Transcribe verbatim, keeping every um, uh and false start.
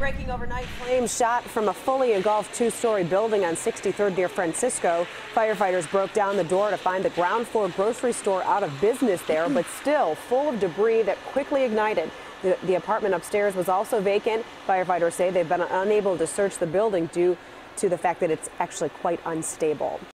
Breaking overnight, flames shot from a fully engulfed two-story building on sixty-third near Francisco. Firefighters broke down the door to find the ground floor grocery store out of business there, but still full of debris that quickly ignited. The, the apartment upstairs was also vacant. Firefighters say they've been unable to search the building due to the fact that it's actually quite unstable.